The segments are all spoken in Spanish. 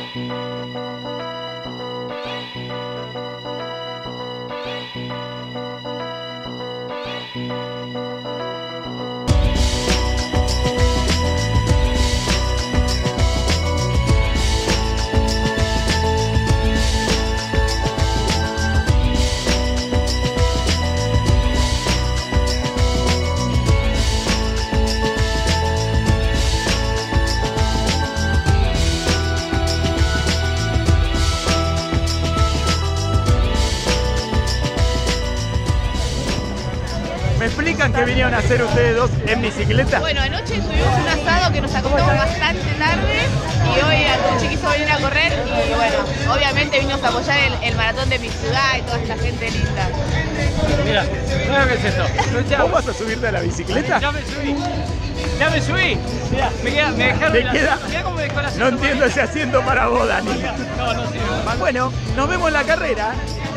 ¿Me explican qué vinieron a hacer ustedes dos en bicicleta? Bueno, anoche tuvimos un asado que nos acostamos bastante tarde y hoy Antucci quiso venir a correr y bueno, obviamente vinimos a apoyar el maratón de mi ciudad y toda esta gente linda. Mira, ¿sabes qué es esto? ¿Vos vas a subirte a la bicicleta? Ya me subí. Ya me subí. Mirá, me dejaron ¿Te queda? Mirá cómo dejó la No entiendo ese asiento para vos, Dani. No sirve. Bueno, nos vemos en la carrera.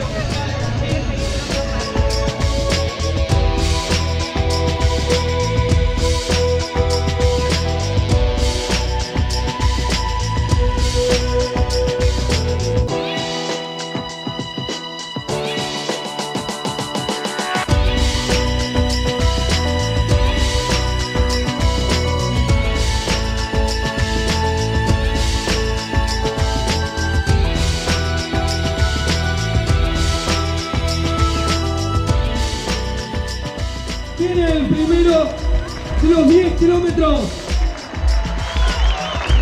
Tiene el primero de los 10 kilómetros.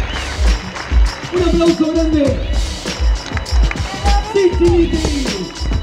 Un aplauso grande. Cincinnati.